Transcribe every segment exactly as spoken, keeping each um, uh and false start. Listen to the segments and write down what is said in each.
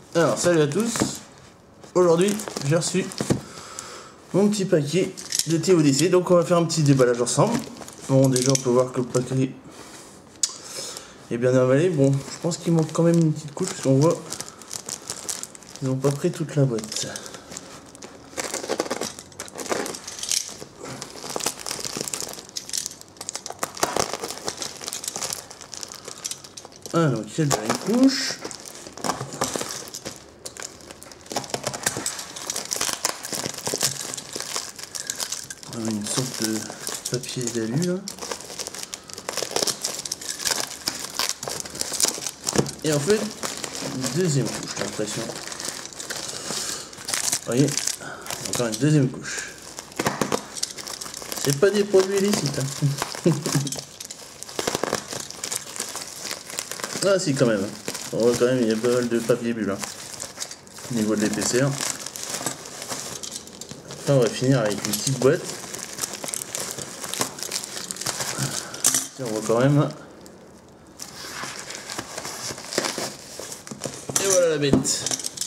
Alors, salut à tous. Aujourd'hui, j'ai reçu mon petit paquet de T O D C. Donc, on va faire un petit déballage ensemble. Bon, déjà, on peut voir que le paquet est bien emballé. Bon, je pense qu'il manque quand même une petite couche, parce qu'on voit ils n'ont pas pris toute la boîte. Alors, il y a déjà une couche. Une sorte de papier d'alu là. Et en fait, une deuxième couche, j'ai l'impression. Vous voyez, encore une deuxième couche. C'est pas des produits illicites. Hein. Ah si, quand même. On voit quand même, il y a pas mal de papier bulle. Hein, au niveau de l'épaisseur. Enfin, on va finir avec une petite boîte. On voit quand même. Et voilà la bête.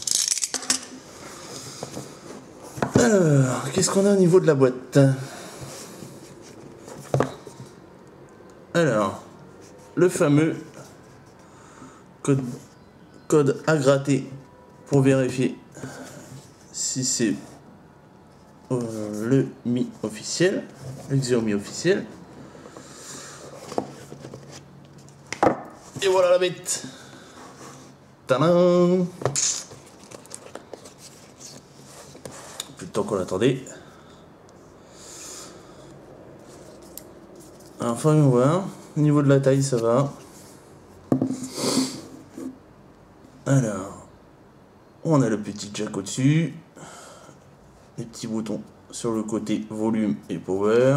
Alors, qu'est-ce qu'on a au niveau de la boîte? Alors, le fameux code, code à gratter pour vérifier si c'est euh, le Mi officiel, le Xiaomi officiel. Et voilà la bête. Tadam. Plus de temps qu'on l'attendait. Enfin, on va voir. Au niveau de la taille, ça va. Alors, on a le petit jack au-dessus. Les petits boutons sur le côté volume et power.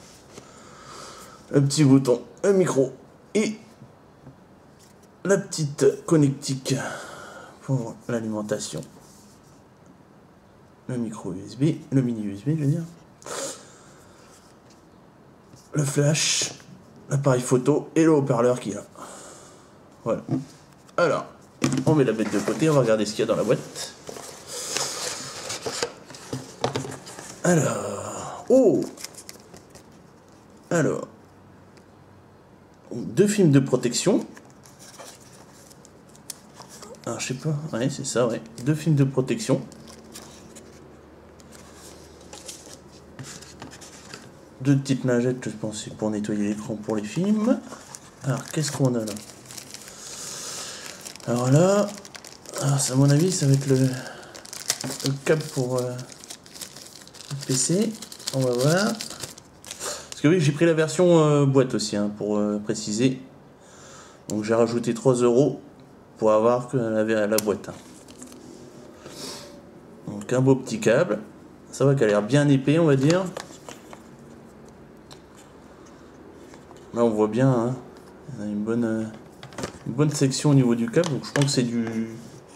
Le petit bouton, le micro et la petite connectique pour l'alimentation, le micro U S B, le mini U S B je veux dire, le flash, l'appareil photo et le haut-parleur qu'il y a. Voilà. Alors, on met la bête de côté, on va regarder ce qu'il y a dans la boîte. Alors, oh Alors, deux films de protection. Alors, je sais pas, ouais, c'est ça, ouais. Deux films de protection. Deux petites lingettes, je pense, c'est pour nettoyer l'écran pour les films. Alors, qu'est-ce qu'on a là? Alors là, alors, à mon avis, ça va être le, le câble pour euh, le P C. On va voir. Parce que oui, j'ai pris la version euh, boîte aussi, hein, pour euh, préciser. Donc, j'ai rajouté trois euros. Pour avoir que la, la boîte. Donc un beau petit câble. Ça va qu'elle a l'air bien épais, on va dire. Là on voit bien, hein, il y a une bonne, une bonne section au niveau du câble. Donc je pense que c'est du...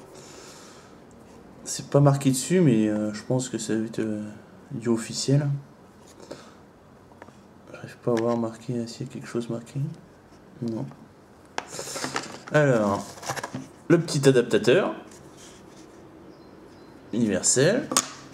C'est pas marqué dessus, mais euh, je pense que ça va être euh, du officiel. J'arrive pas à voir marqué, s'il y a quelque chose marqué. Non. Alors... Le petit adaptateur universel.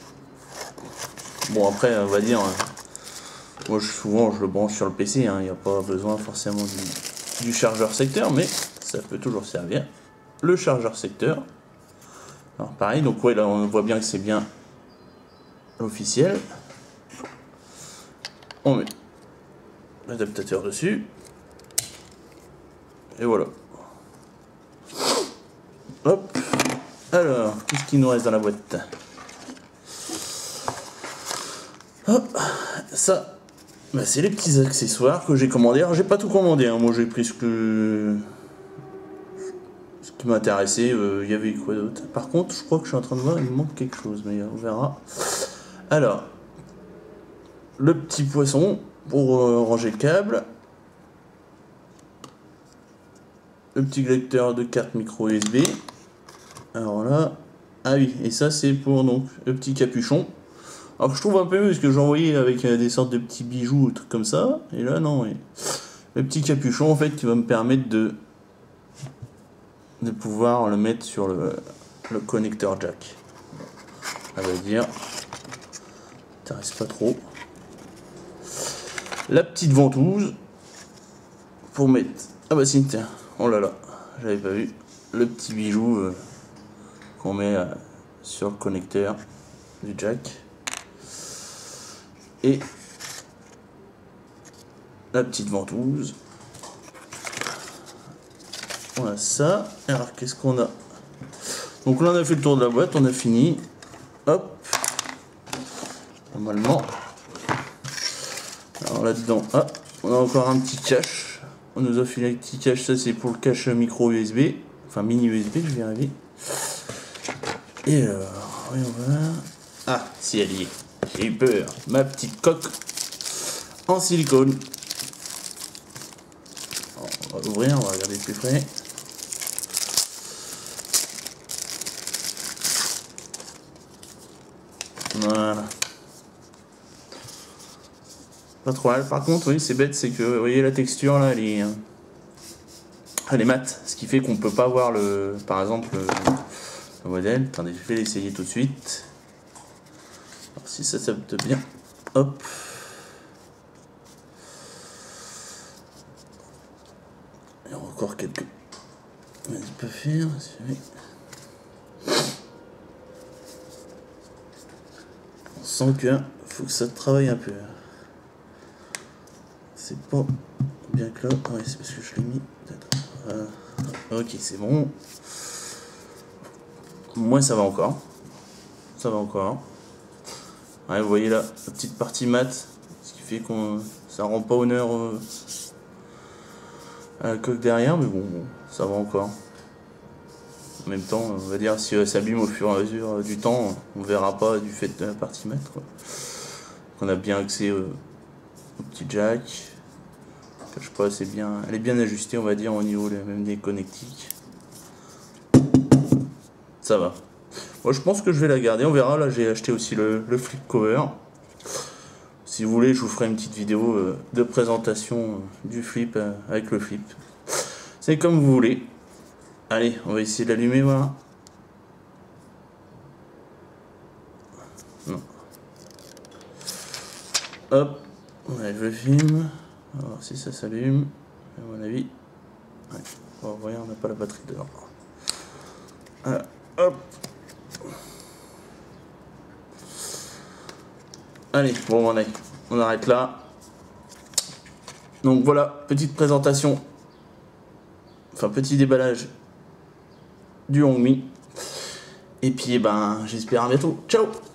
Bon après on va dire, moi je, souvent je le branche sur le P C, il hein, n'y a pas besoin forcément du, du chargeur secteur, mais ça peut toujours servir. Le chargeur secteur. Alors pareil, donc ouais là on voit bien que c'est bien officiel. On met l'adaptateur dessus. Et voilà. Hop, alors, qu'est-ce qu'il nous reste dans la boîte? Hop, ça, bah c'est les petits accessoires que j'ai commandés. Alors, j'ai pas tout commandé, hein. Moi j'ai pris ce que ce qui m'intéressait. Il euh, y avait quoi d'autre? Par contre, je crois que je suis en train de voir, il me manque quelque chose, mais on verra. Alors, le petit poisson pour euh, ranger le câble. Le petit lecteur de carte micro U S B. Alors là, ah oui, et ça c'est pour donc le petit capuchon. Alors je trouve un peu mieux parce que j'en voyais avec des sortes de petits bijoux ou trucs comme ça. Et là non, oui. Le petit capuchon en fait qui va me permettre de de pouvoir le mettre sur le le connecteur jack. On va dire, t'intéresse pas trop. La petite ventouse pour mettre. Ah bah si, tiens, oh là là, j'avais pas vu le petit bijou euh, qu'on met euh, sur le connecteur du jack. Et la petite ventouse. On a ça. Alors qu'est-ce qu'on a? Donc là on a fait le tour de la boîte, on a fini. Hop. Normalement. Alors là-dedans, ah, on a encore un petit cache. On nous a filé un petit cache, ça c'est pour le cache micro U S B. Enfin mini U S B, je vais y arriver. Et alors, voyons voir. Ah, si elle y est. J'ai eu peur. Ma petite coque en silicone. Alors, on va l'ouvrir, on va regarder de plus près. Voilà. Pas trop mal. Par contre, oui, c'est bête, c'est que vous voyez la texture là, elle est, elle est mate, ce qui fait qu'on peut pas voir le, par exemple, le, le modèle. Attendez, je vais l'essayer tout de suite. Alors, si ça s'adapte bien, hop. Il y a encore quelques. Vas-y, pas faire. On sent que faut que ça travaille un peu. C'est pas bien que là. Ouais, c'est parce que je l'ai mis. Euh, ok, c'est bon. Moi, ça va encore. Ça va encore. Ouais, vous voyez là, la petite partie mate, ce qui fait qu'on ça rend pas honneur euh, à la coque derrière, mais bon, ça va encore. En même temps, on va dire si elle s'abîme au fur et à mesure du temps, on verra pas du fait de la partie mate. Quoi. On a bien accès euh, au petit jack. Je sais pas, c'est bien, elle est bien ajustée, on va dire, au niveau même des connectiques. Ça va. Moi, je pense que je vais la garder. On verra. Là, j'ai acheté aussi le, le flip cover. Si vous voulez, je vous ferai une petite vidéo euh, de présentation euh, du flip euh, avec le flip. C'est comme vous voulez. Allez, on va essayer d'allumer, voilà. Non. Hop, on enlève le film. On va voir si ça s'allume. À mon avis. Ouais. On va voir, on n'a pas la batterie dedans. Voilà. Hop. Allez, bon, on, est, on arrête là. Donc voilà, petite présentation. Enfin, petit déballage du Hongmi. Et puis, eh ben, j'espère à bientôt. Ciao!